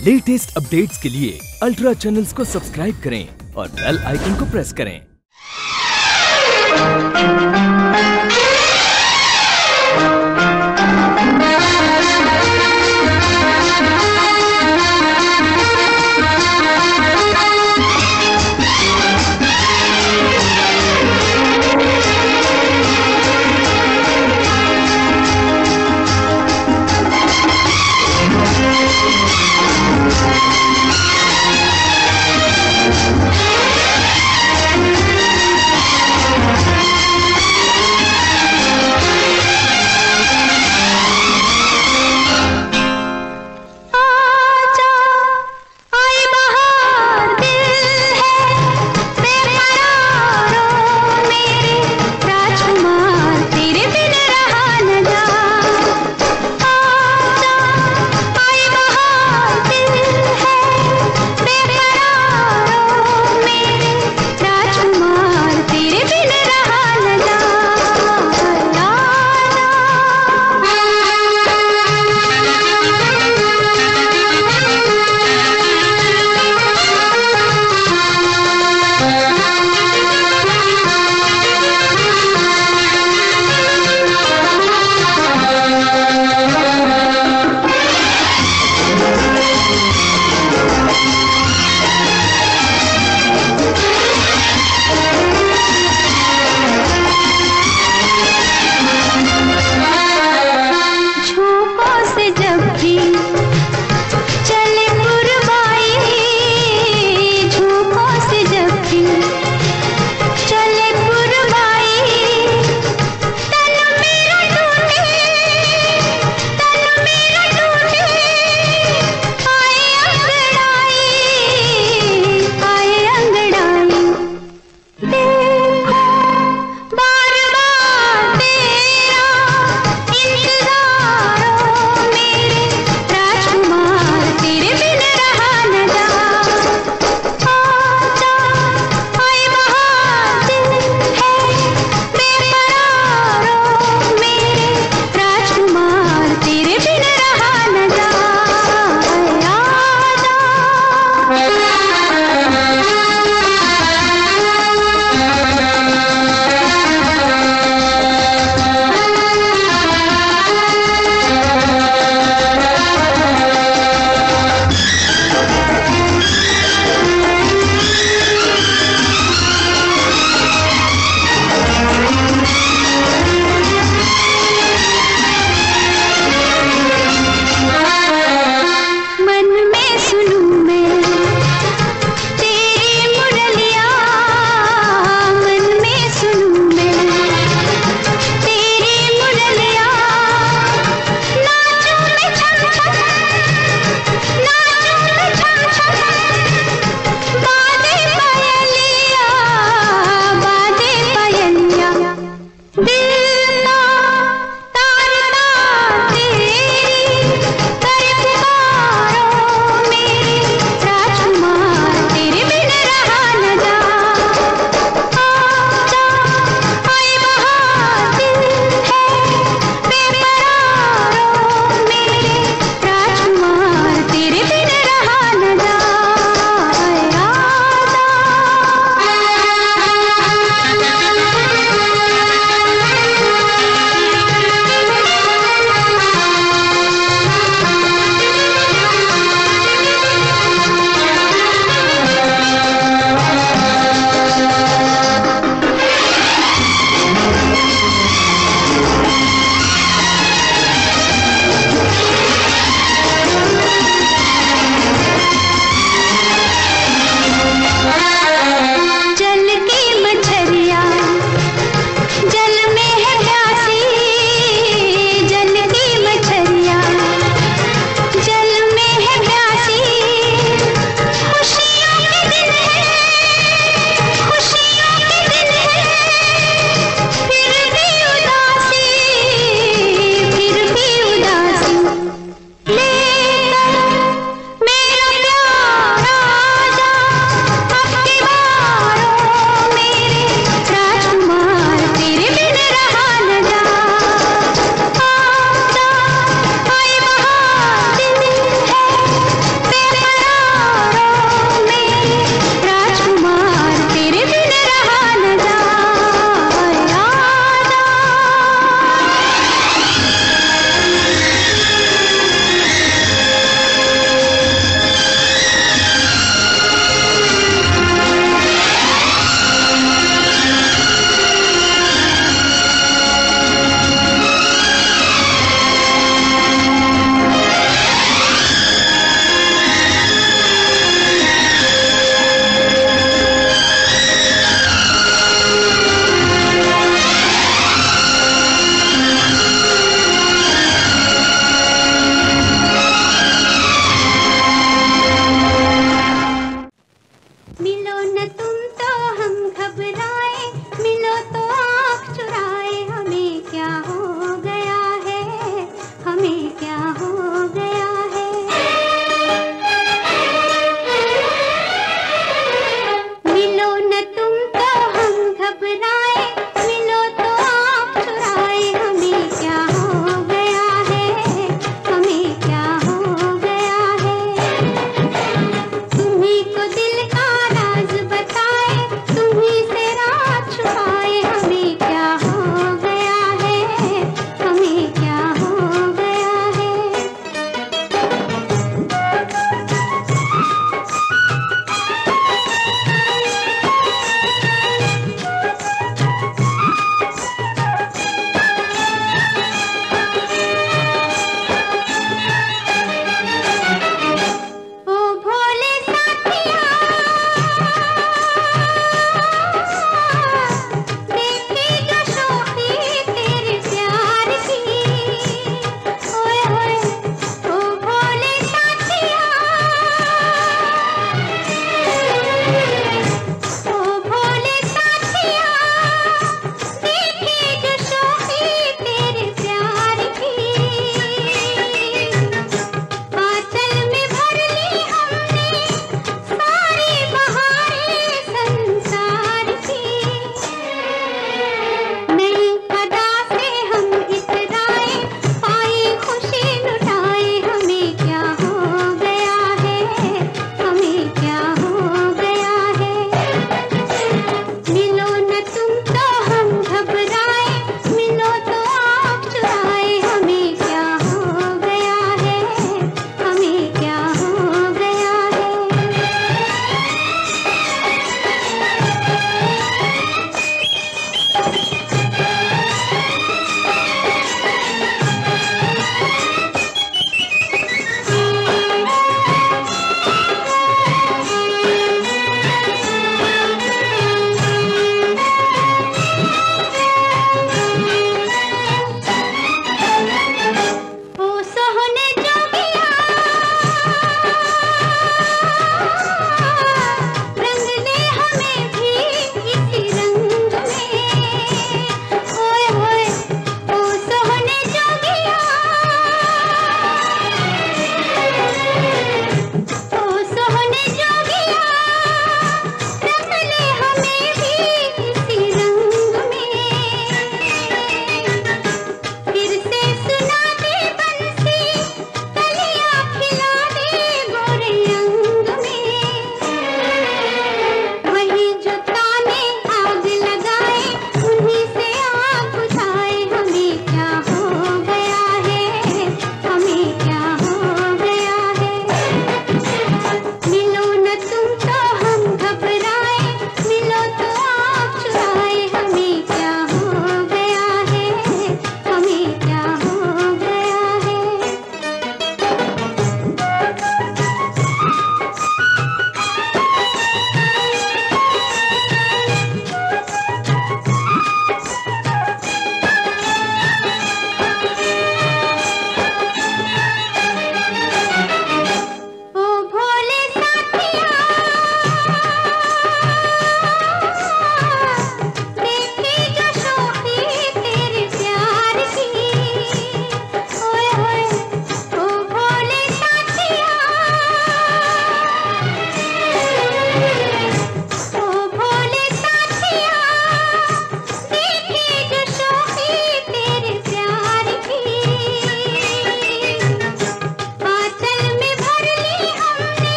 Latest updates के लिए ultra channels को सब्सक्राइब करें और बेल आइकन को प्रेस करें।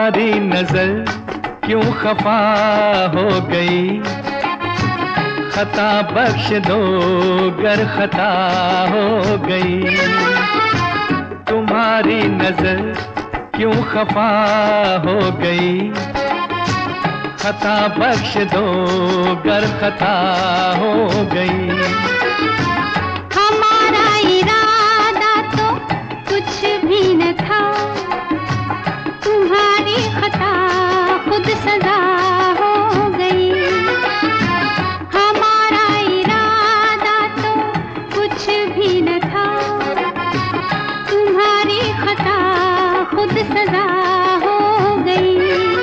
तुम्हारी नजर क्यों खफा हो गई, खता बख्श दो गर खता हो गई। तुम्हारी नजर क्यों खफा हो गई, खता बख्श दो गर खता हो गई। हमारा इरादा तो कुछ भी न था, तुम्हारी खता खुद सजा हो गई। हमारा इरादा तो कुछ भी न था, तुम्हारी खता खुद सजा हो गई।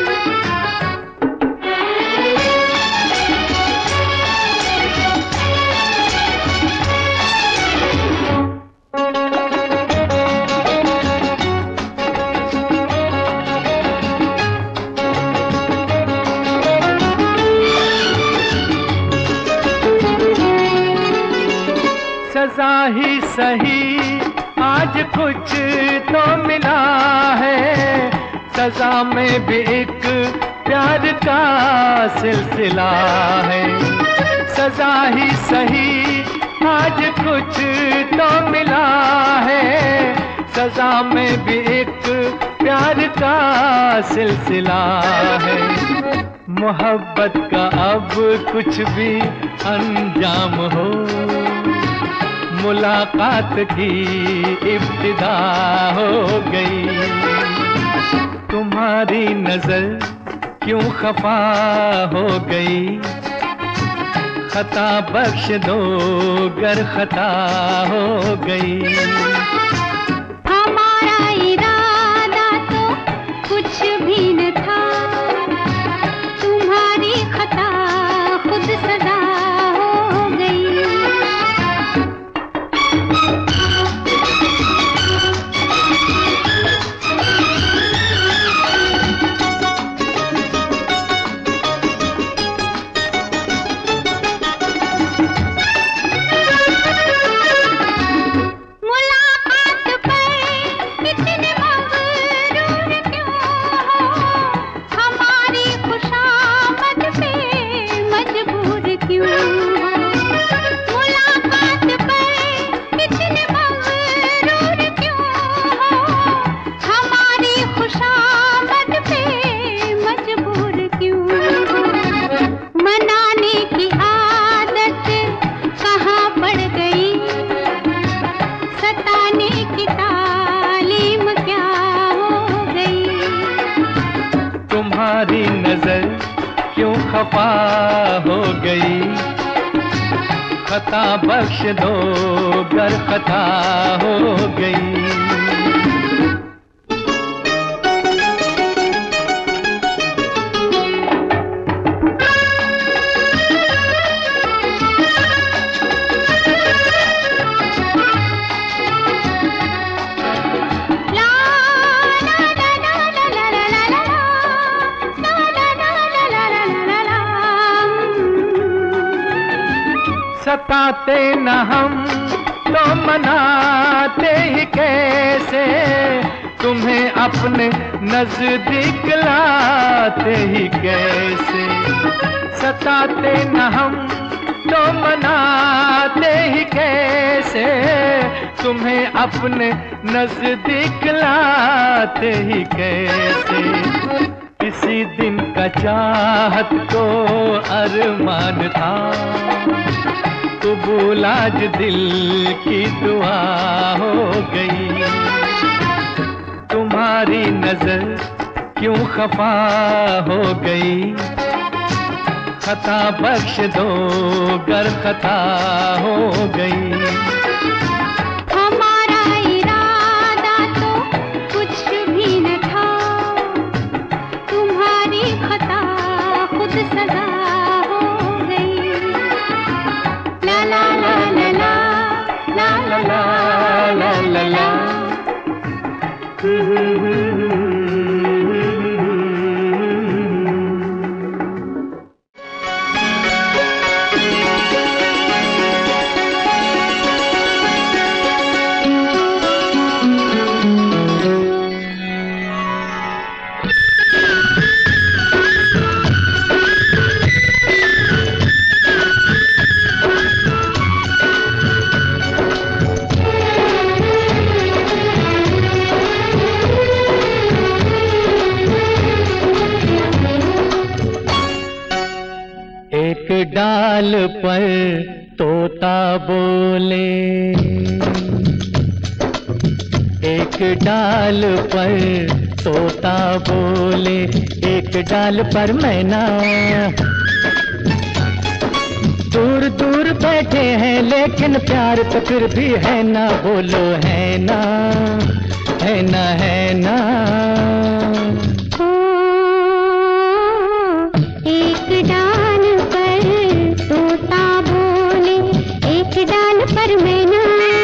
सजा ही सही आज कुछ तो मिला है, सजा में भी एक प्यार का सिलसिला है। सजा ही सही आज कुछ तो मिला है, सजा में भी एक प्यार का सिलसिला है। मोहब्बत का अब कुछ भी अंजाम हो, मुलाकात की इब्तिदा हो गई। तुम्हारी नजर क्यों खफा हो गई, खता बख्श दो गर खता हो गई। हमारा इरादा तो कुछ भी न था, तुम्हारी खता खुद सजा हो गई। तुम्हारी नजर क्यों खफा हो गई, खता बख्श दो गर खता हो गई। सताते न हम तो मनाते ही कैसे, तुम्हें अपने नजदीक लाते ही कैसे। सताते न हम तो मनाते ही कैसे, तुम्हें अपने नजदीक लाते ही कैसे। किसी दिन का चाहत को अरमान था, कबूल आज दिल की दुआ हो गई। तुम्हारी नजर क्यों खफा हो गई, खता बख्श दो गर खता हो गई। हमारा इरादा तो कुछ भी न था, तुम्हारी खता खुद सजा हो गई। ला ला ला ला ला ला ला ला ला ला। डाल पर तोता बोले, एक डाल पर तोता बोले, एक डाल पर मैना। दूर दूर बैठे हैं लेकिन प्यार तो फिर भी है ना, बोलो है ना, है ना, है ना। एक डाल पर तोता बोले, एक डाल पर मैना।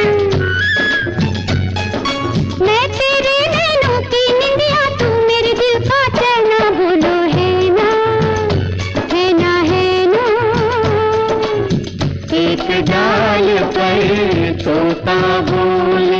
मैं तेरे नैनों की निंदिया, तू मेरे दिल का चैना, बोलो है ना, है ना, है ना। एक डाल पर तोता बोले।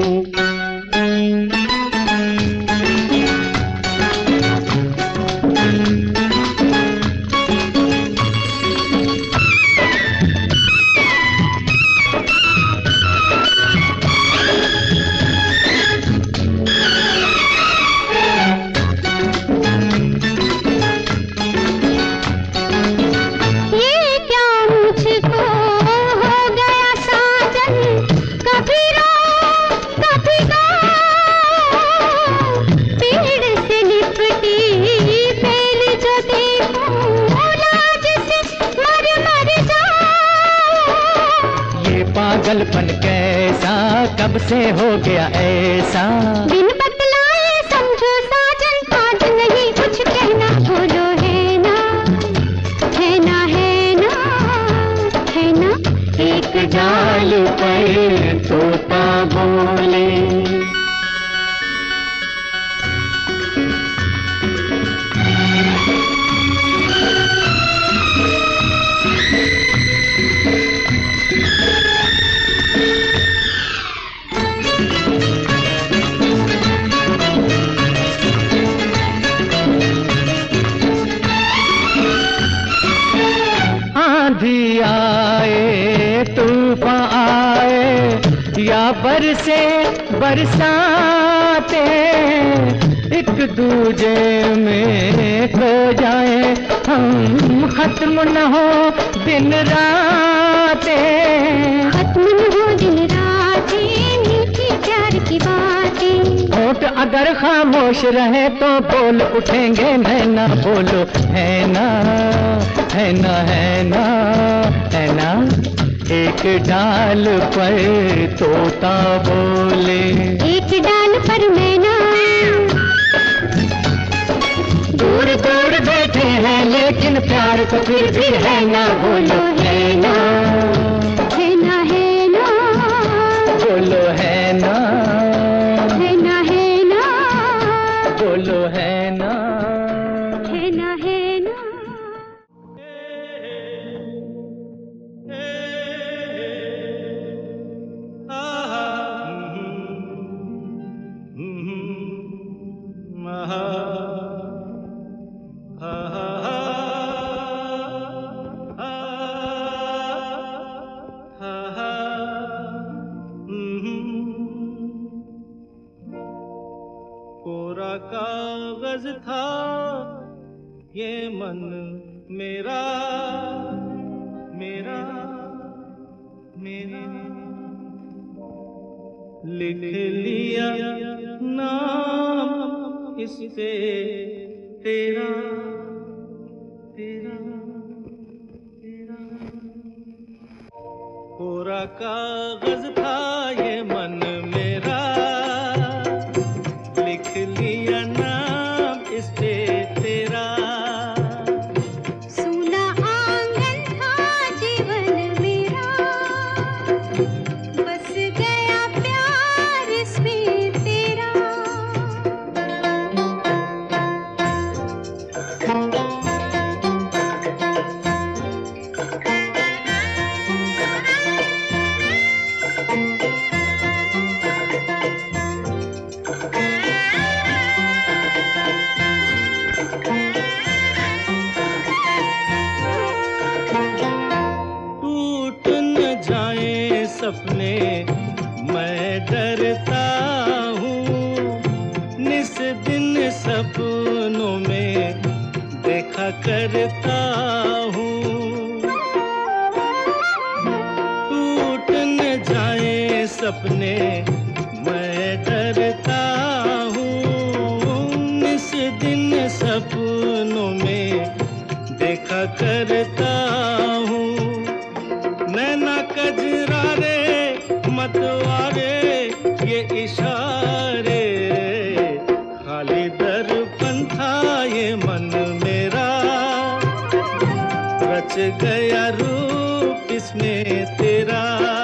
पागलपन कैसा कब से हो गया ऐसा, बिन बतलाए समझो साजन, आज नहीं कुछ कहना, बोलो है ना, है ना, है ना, है ना। एक डाल पर तोता बोले। आंधी आए तूफान आए या बरसे बरसाते, एक दूजे में खो जाए हम, खत्म न हो दिन रातें, खत्म न हो दिन रातें, मीठी प्यार की बातें। होठ अगर खामोश रहे तो बोल उठेंगे नैना, बोलो है ना, है ना, है ना, है ना। एक डाल पर तोता बोले, एक डाल पर मैना। दूर दूर बैठे हैं लेकिन प्यार तो फिर भी है ना, बोलो है ना, है ना, है ना, बोलो है ना, है ना, है ना, बोलो है ना, है ना, है ना। कोरा कागज था ये मन मेरा, मेरा, मेरा, लिख लिया नाम इस पे तेरा, तेरा, तेरा। कोरा कागज था ये मन मेरा, लिख लिया नाम इस पे तेरा। सूना आंगन था जीवन मेरा, बस गया प्यार इसमें तेरा। सपने मैं डरता हूँ, निस दिन सपनों में देखा करता हूँ। सपने मैं डरता हूँ, इस दिन सपनों में देखा करता हूँ। नैना कजरारे मतवारे ये इशारे, खाली दर्पण था ये मन मेरा, रच गया रूप इसमें तेरा।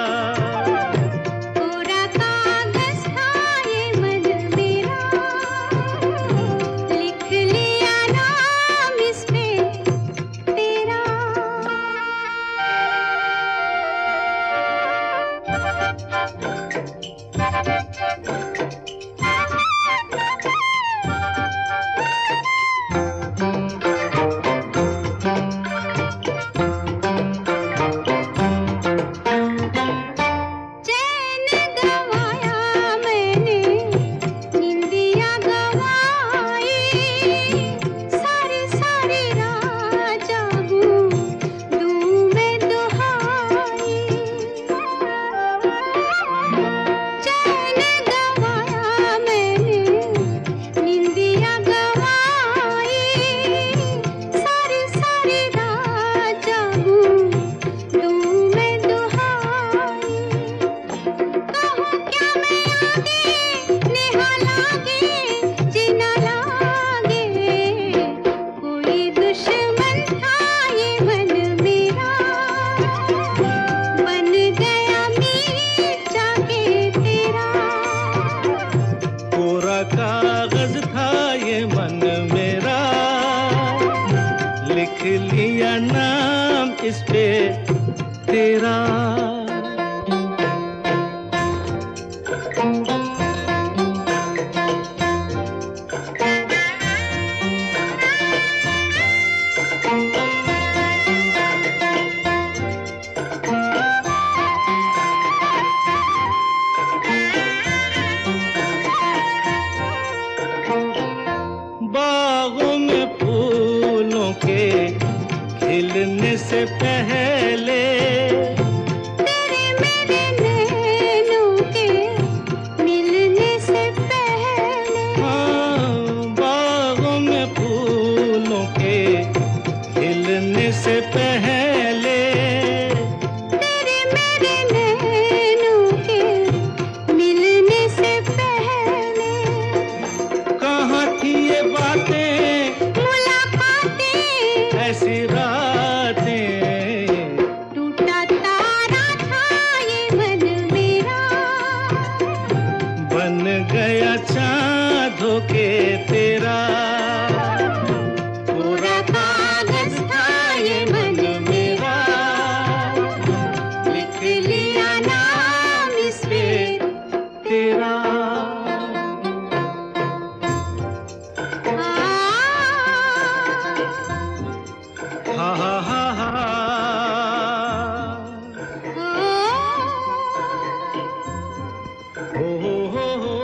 कोरा कागज था ये मन मेरा, लिख लिया नाम इस पे तेरा। चैन गवाया मैंने, निंदिया गवाई, सारी सारी रात जागूं दूं मैं दुहाई। चैन गवाया मैंने, निंदिया गवाई, सारी सारी रात जागूं दूं मैं दुहाई। कहूँ क्या मैं आगे नेहा लागे जीना लागे, कोई दुश्मन था ये मन मेरा, बन गया मीत जाके तेरा। कोरा कागज था ये मन मेरा, लिख लिया नाम इस पे तेरा। बागों में फूलों के खिलने से पहले, तेरे मेरे नैनों के मिलने से पहले, हाँ, बागों में फूलों के खिलने से पहले, तेरे मेरे नैनों के मिलने से पहले, कहाँ थी ये बातें मुलाकातें, ऐसी रातें, टूटा तारा था ये मन मेरा, बन गया चाँद होके तेरा। कोरा कागज था ये मन मेरा, लिख लिया नाम इस पे तेरा। हा हा हा हा, हो हो हो।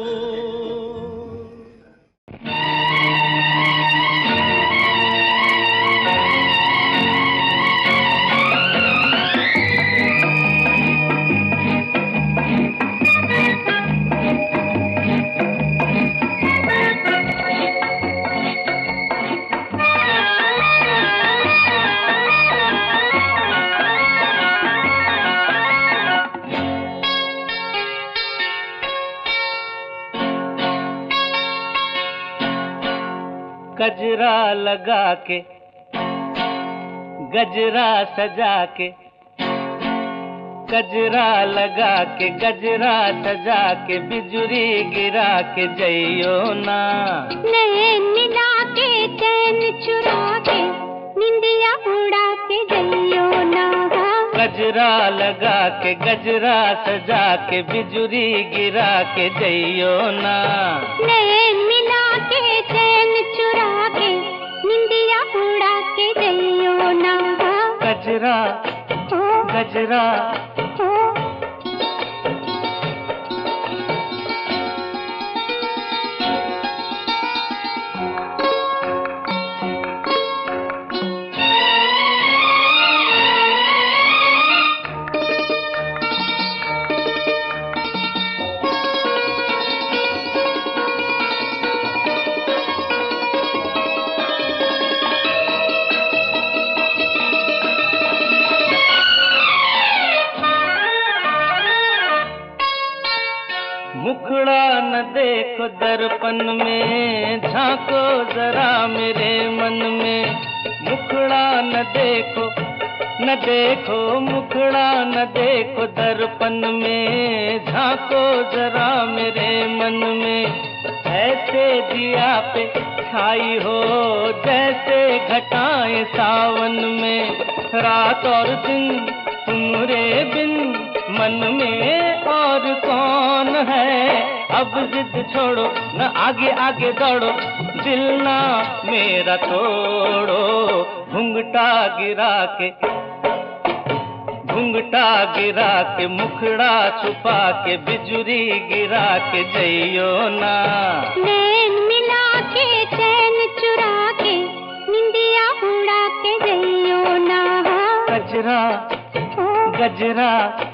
गजरा लगा के, गजरा सजा के, गजरा लगा के, गजरा सजा के, बिजुरी गिरा के जइयो ना। नैन मिला के चैन चुरा के, निंदिया उड़ा के जइयो ना। गजरा लगा के, गजरा सजा के, बिजुरी गिरा के जइयो ना। नैन मिला के चैन चुरा के, निंदिया उड़ा के जइयो ना। गजरा गजरा दर्पण में, झांको जरा मेरे मन में। मुखड़ा न देखो न देखो, मुखड़ा न देखो दर्पण में, झांको जरा मेरे मन में। ऐसे दिया पे छाई हो जैसे घटाएं सावन में। रात और दिन तुम्हारे बिन मन में और कौन है। अब जिद छोड़ो न आगे आगे दौड़ो, दिल ना मेरा तोड़ो। घुंघटा गिरा के, घुंघटा गिरा के, मुखड़ा छुपा के, बिजुरी गिरा के जइयो ना। नैन मिला के चैन चुरा के, निंदिया उड़ा के जइयो ना। गजरा गजरा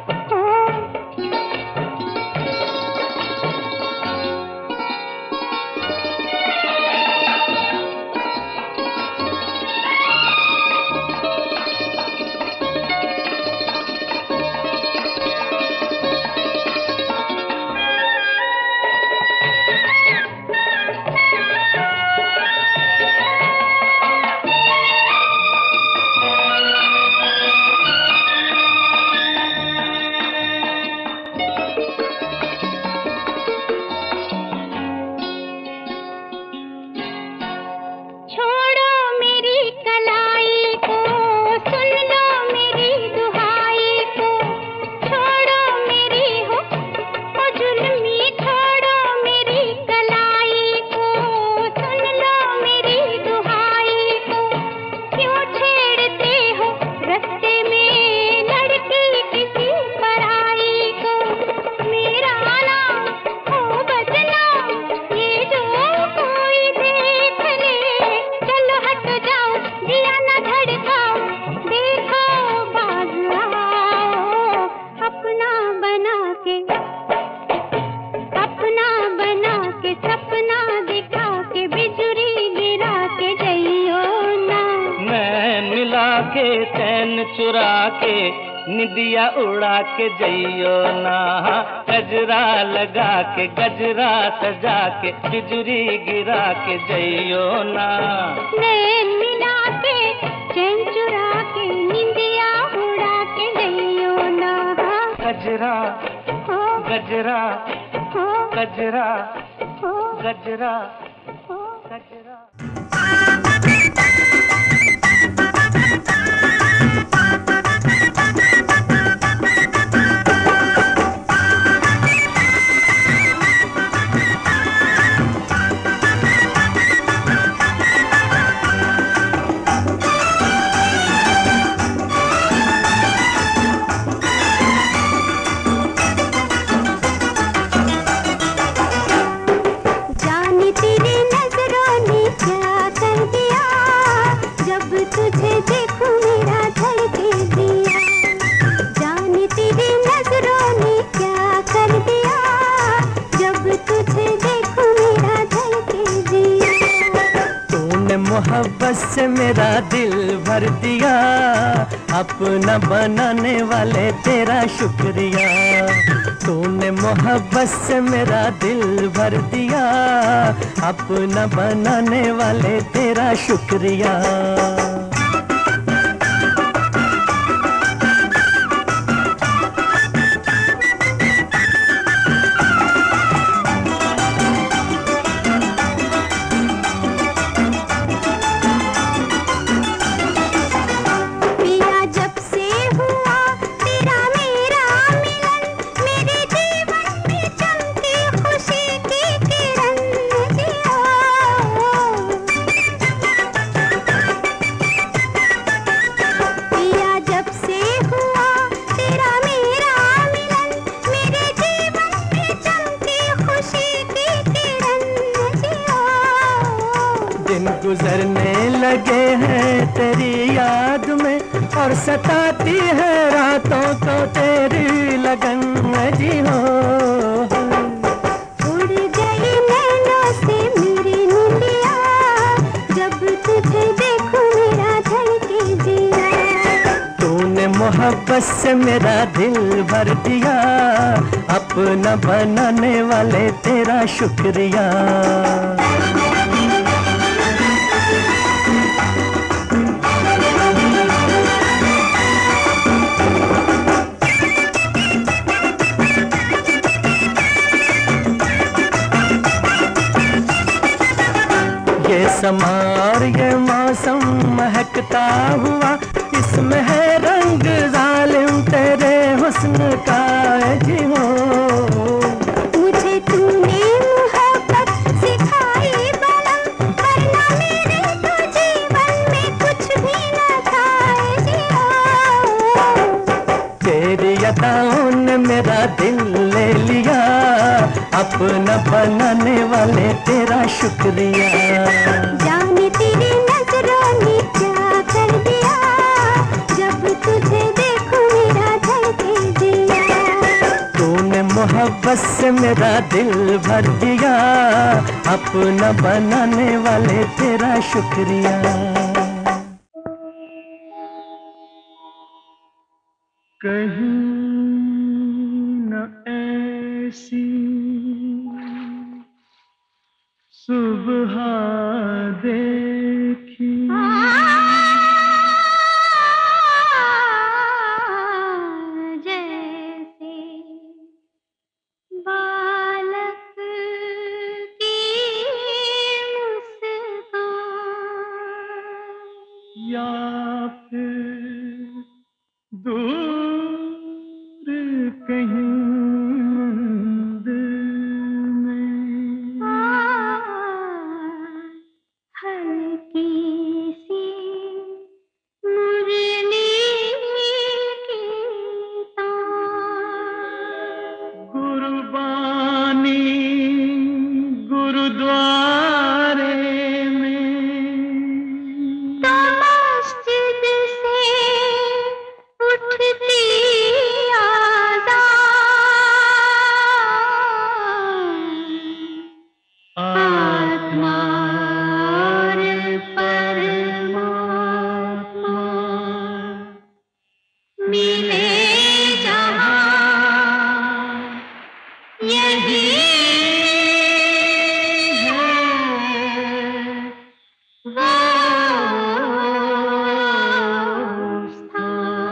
के चैन चुरा के, निदिया उड़ा के जइयो ना। गजरा लगा के, गजरा सजा के, बिजुरी गिरा के जइयो ना। नैन मिला के चैन चुरा के, निदिया उड़ा के जइयो ना। गजरा गजरा गजरा गजरा गजरा। मोहब्बत से मेरा दिल भर दिया, अपना बनाने वाले तेरा शुक्रिया। तूने मोहब्बत से मेरा दिल भर दिया, अपना बनाने वाले तेरा शुक्रिया। गुजरने लगे हैं तेरी याद में, और सताती है रातों को तेरी लगन जी हो। उड़ गई नैनों से मेरी निंदिया, जब तुझे देखूं मेरा धड़के जिया। तूने मोहब्बत से मेरा दिल भर दिया, अपना बनाने वाले तेरा शुक्रिया। ये समा और ये मौसम महकता हुआ, इसमें है रंग जालिम तेरे हुस्न का जी हो। मुझे तूने मोहब्बत सिखाई बलम, वरना मेरे तो जीवन में कुछ भी न था जी हो। तेरी अदाओं ने मेरा दिल ले लिया, अपना बनाने वाले तेरा शुक्रिया। जाने तेरी नजरों ने क्या कर दिया, जब तुझे देखूं मेरा धड़के दिया। तूने मोहब्बत से मेरा दिल भर दिया, अपना बनाने वाले तेरा शुक्रिया। कहीं न ऐसी सुबह देखी, जैसे बालक की मुस्कान, या फिर दूर कहीं मंदिर में हल्की सी मुरली की तान, कुर्बानी गुरुद्वारे में, तो मस्जिद से उठती आज़ान, आत्मा और परमात्मा मिले जहाँ, यही है वो स्थान।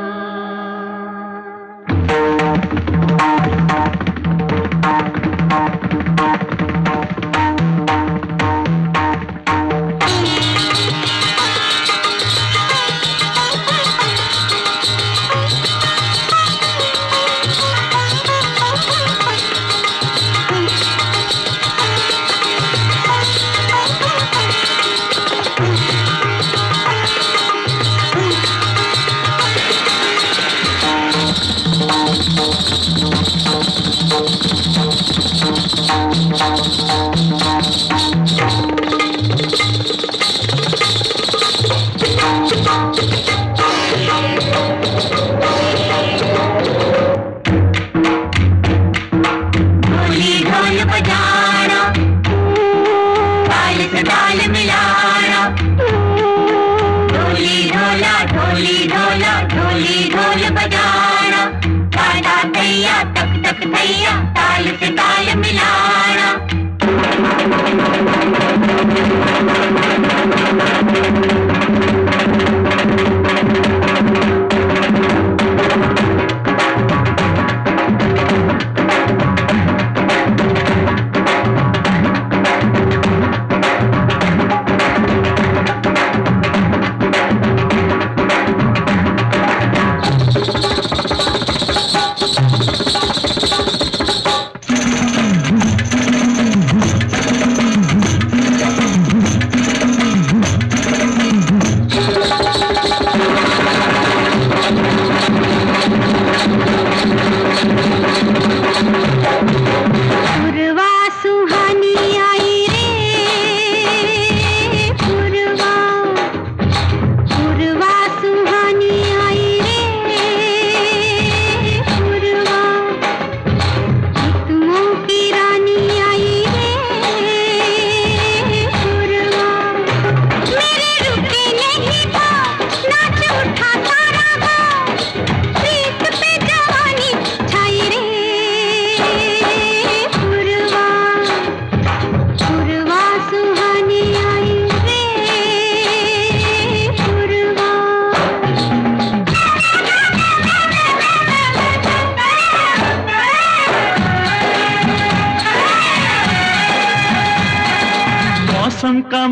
भैया ताल से ताल मिलाना।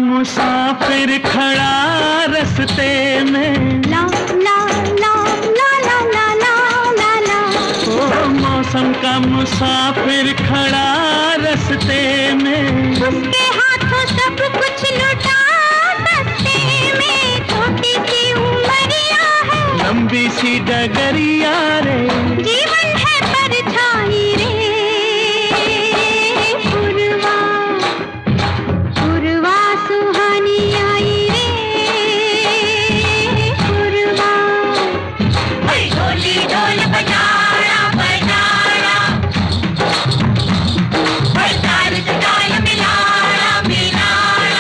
मुसाफिर खड़ा रस्ते में, ला ला ला ला ला ला ला ला। ओ मौसम का मुसाफिर खड़ा रस्ते में, उसके हाथों सब कुछ लुटा सकते में। छोटी सी उमरिया है, लंबी सी डगरिया रे, जीवन है परछाई रे। पुरवा पुरवा सुहानी आई रे। पुरवा ढोली ढोल बजाड़ा बजाड़ा, ताल ताल मिलाड़ा मिलाड़ा।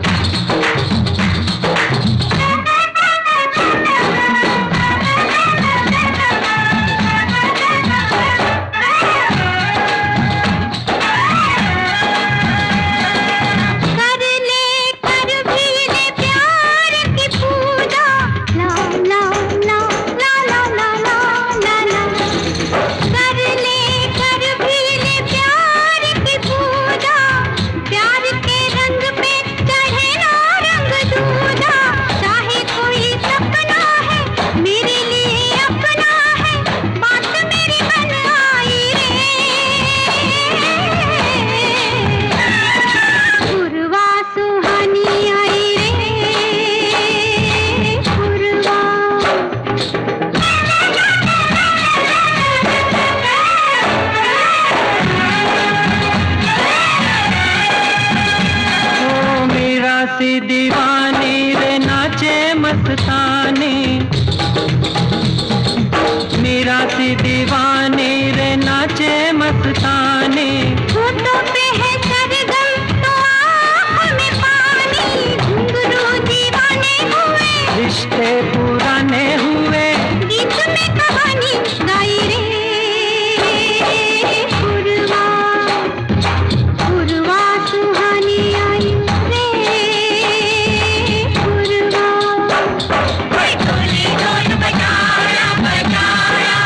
कर ले कर भी ले प्यार की पूजा, ला ला ला ला ला ला ला ला। कर ले कर भी ले प्यार की पूजा, प्यार के रंग पे चढ़े ना रंग दूजा। चाहे कोई सपना है मेरे लिए अपना है, बात मेरी बन आई रे। पुरवा सुहानी आई रे। पुरवा ओ मीरा सी दीवानी रे नाचे मस्तानी, मीरा सी दीवानी रे नाचे मस्तानी। होठों पे है सरगम तो आँखों में पानी, घुंघरू दीवाने हुए, रिश्ते पुराने हुए, गीत में कहानी गाई रे। पुरवा पुरवा सुहानी आई रे। पुरवा ढोली ढोल बजाड़ा बजाड़ा,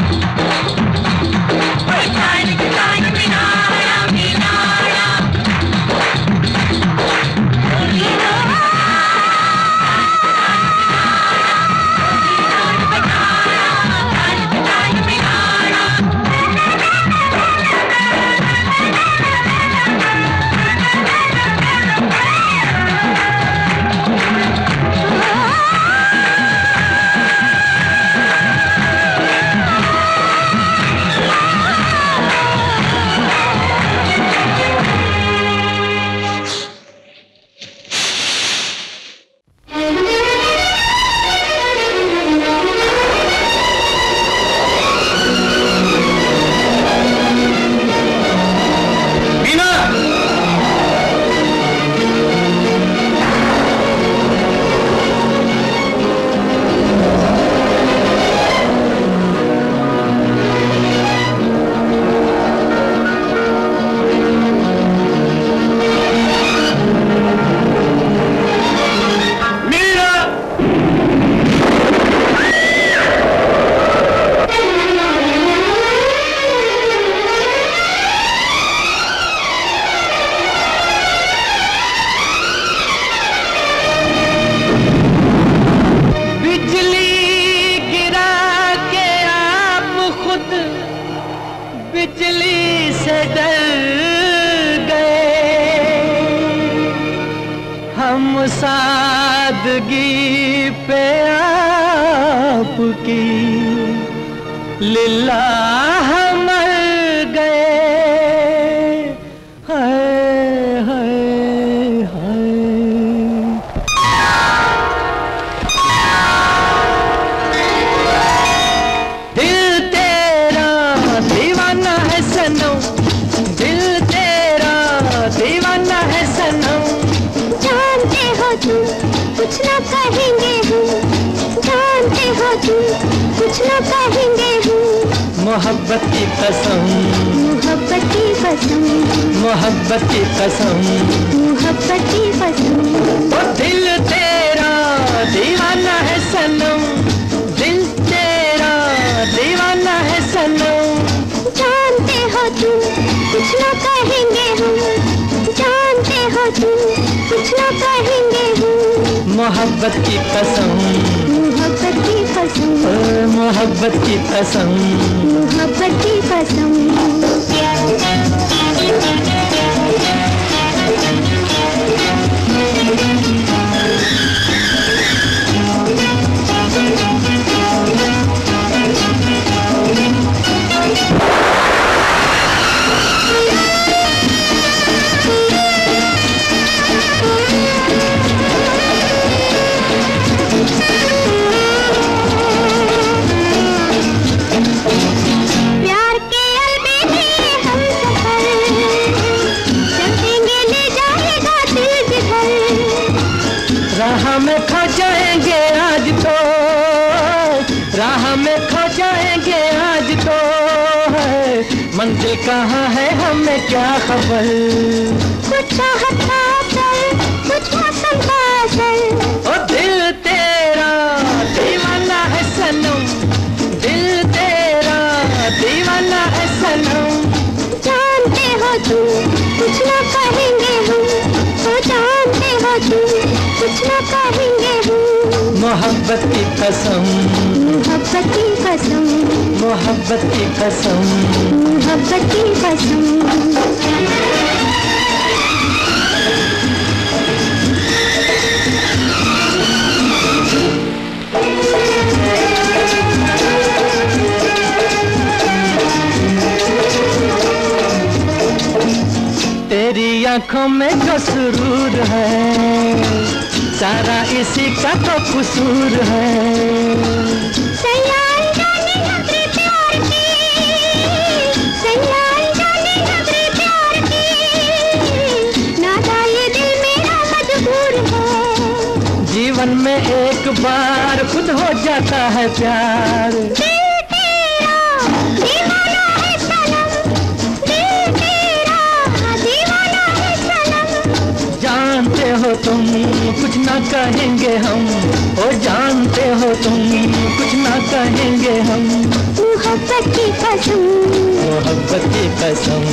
ताल ताल मिलाड़ा मिलाड़ा। ढोली ढोल बिजली से डर गए हम, सादगी पे आपकी लिल्लाह मर गए। हाय हाय हाय। दिल तेरा दीवाना है सनम, दिल तेरा दीवाना है सनम। जानते हो तुम कुछ न कहेंगे हम, जानते हो तुम कुछ न कहेंगे हम। मोहब्बत की कसम, मोहब्बत की कसम, मोहब्बत की कसम। मोहब्बत की कसम। ओ दिल तेरा दीवाना है सनम, दिल तेरा दीवाना है सनम। जानते हो तुम कुछ न कहेंगे हम, जानते हो तुम कुछ न कहेंगे कहेंगे हम। मोहब्बत की कसम, मोहब्बत की कसम, मोहब्बत की कसम, मोहब्बत की कसम। राह में खो जाएंगे आज तो, राह में खो जाएंगे आज तो है, मंजिल कहाँ है हमें क्या खबर। कुछ चाहता चल, कुछ मौसम का असर। ओ दिल तेरा दीवाना है सनम, दिल तेरा दीवाना है सनम। जानते हो तुम कुछ ना कहेंगे हम, तो जानते हो तुम कुछ ना कहेंगे हम। मोहब्बत की कसम, मोहब्बत की कसम, मोहब्बत की कसम, मोहब्बत की कसम। तेरी आंखों में जो सुरूर है, सारा इसी का तो कसूर है। सयाल जाने नजरे प्यार की, सयाल जाने नजरे प्यार की, नादा ये दिल मेरा मजबूर है। जीवन में एक बार खुद हो जाता है प्यार। दिल तेरा दीवाना है सनम, दिल तेरा दीवाना है सनम। जानते हो तुम कुछ ना कहेंगे हम, ओ जानते हो तुम कुछ ना कहेंगे हम। मोहब्बत की कसम, मोहब्बत की कसम।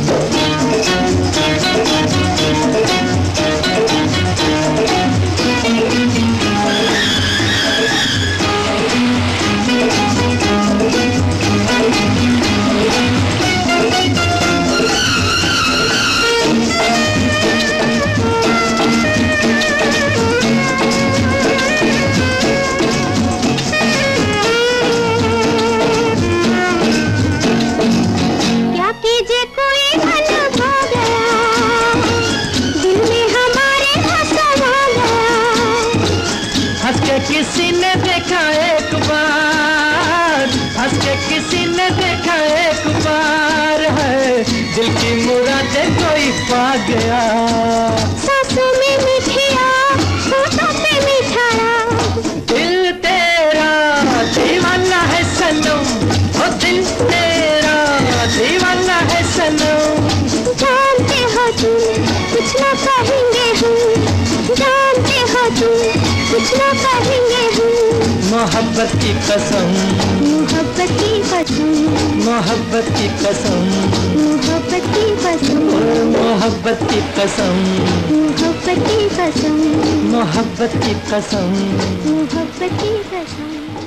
किसी ने देखा एक बार, हंस के किसी ने देखा एक बार है, दिल की मुरादें कोई पा गया। सांसों में मिठिया, होठों पे मिठाया। दिल तेरा दीवाना है सनम, ओ दिल तेरा दीवाना है सनम। जानते हो तुम कुछ ना कहेंगे हम, जानते हो तुम कुछ ना कहेंगे हम। मोहब्बत की कसम, मोहब्बत की कसम, मोहब्बत की कसम, मोहब्बत की कसम, मोहब्बत की कसम, मोहब्बत की कसम, मोहब्बत की कसम, मोहब्बत की कसम।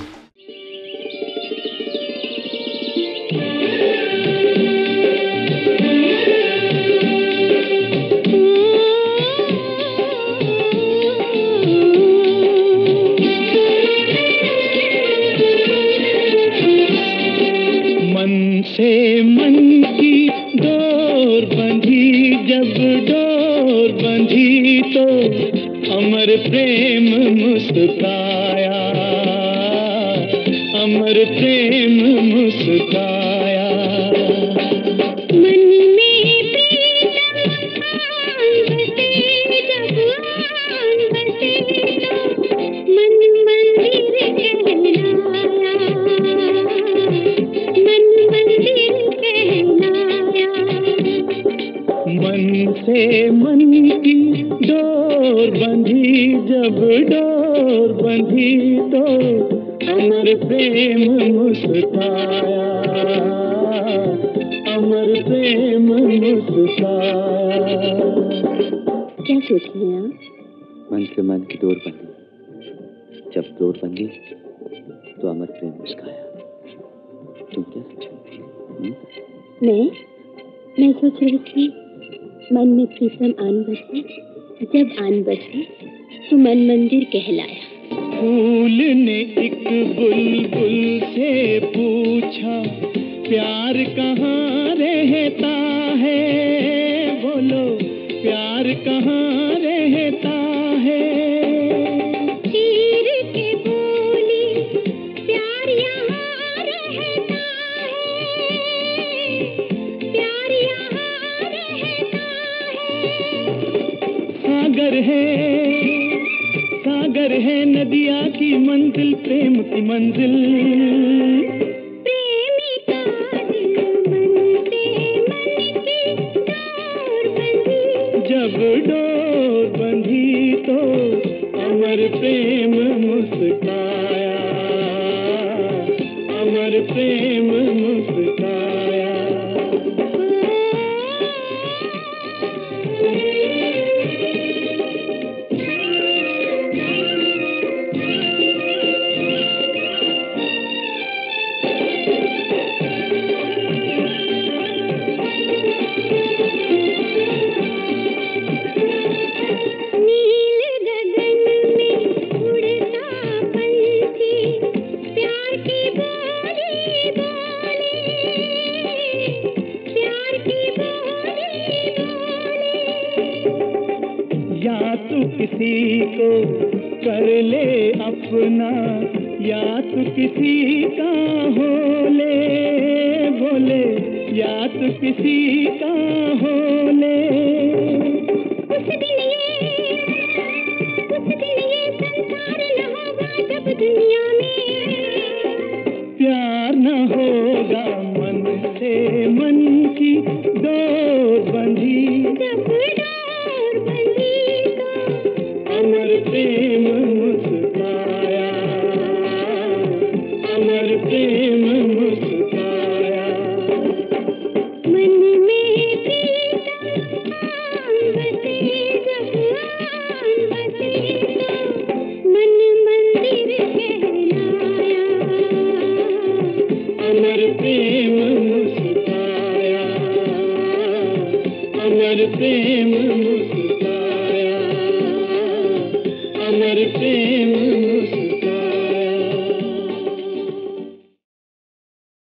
से मन की डोर बंधी, जब डोर बंधी तो अमर प्रेम मुस्काया, अमर प्रेम मुस्काया। मन में प्रीतम आन बसे, जब आन बसे तो मन मंदिर कहलाया, मन मंदिर कहलाया। मन से मन की डोर बंधी, जब डोर बंधी तो अमर प्रेम मुस्काया, अमर प्रेम मुस्काया। क्या सोच रहे हैं आप? मन से मन की डोर बंधी, जब डोर बंधी तो अमर प्रेम मुस्काया। तुम क्या सोची? मैं सोच रही थी मन में प्रीतम आन बसे, जब आन बसे तो मन मंदिर कहलाया। फूल ने एक बुलबुल से पूछा, प्यार कहाँ रहता है, बोलो प्यार कहाँ रहता है। तीर के बोली प्यार यहाँ रहता है, प्यार यहाँ रहता है। सागर है नदिया की मंजिल, प्रेम की मंजिल। प्रेमी का दिल मन से मन की डोर बंधी, जब डोर बंधी तो अमर प्रेम मुस्काया, अमर प्रेम मुस्काया। किसी को कर ले अपना, या तो किसी का हो ले, बोले या तो किसी का हो ले। उस दिन ये संसार न होगा जब दुनिया में प्यार न होगा, मन से मन की डोर बंधी, जब डोर बंधी अमर प्रेम मुस्काया, अमर प्रेम मुस्काया। मन में प्रीतम आन बसे, जब आन बसे तो मन मंदिर कहलाया। अमर प्रेम मुस्काया, अमर प्रेम मुस्काया, अमर प्रेम मुस्काया।